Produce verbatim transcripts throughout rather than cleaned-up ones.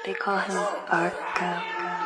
They call him Arco.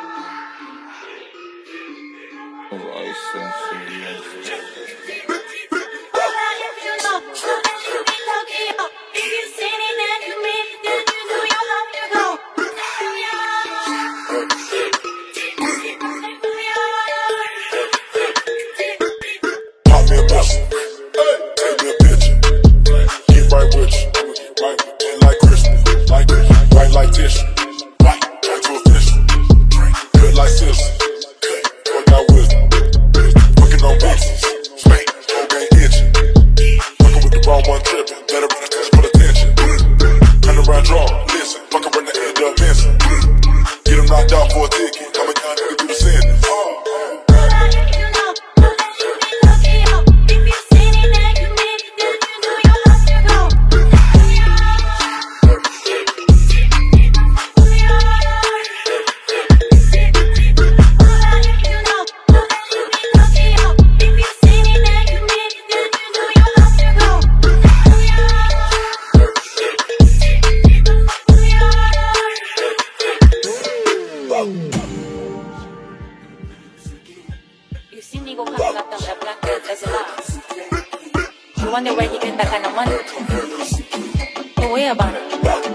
You see me go coming up down that black girl does a lot. You wonder where he get that kind of money. Don't worry about it.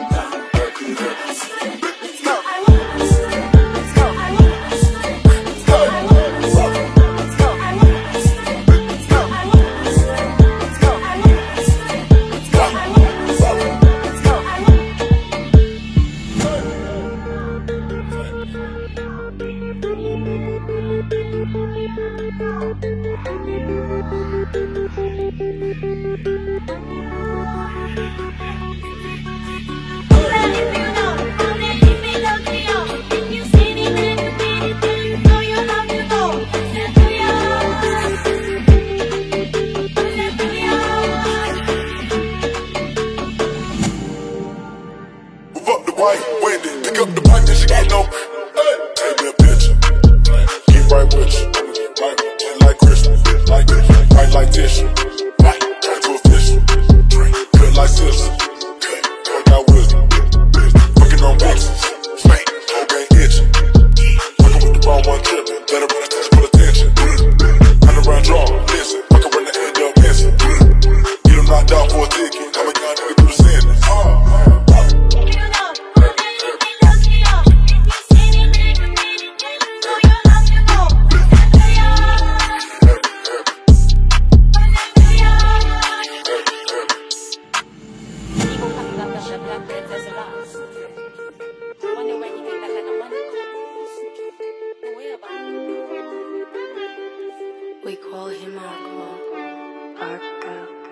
Pick up the pipe and she get no. Take me a picture. Keep right with you. Right, just like Christmas. Like this. Right like tissue. Right, right to official. Cut like scissors. Cut, work out wisdom. Fucking on bitches. Spank, whole gang itching. Fucking with the wrong one tripping. Better run attention, full attention. Run around draw, listen. Fucking run the end up missing. Get them knocked out for a ticket. Come and young nigga through the sentence. We call him Arco. Arco.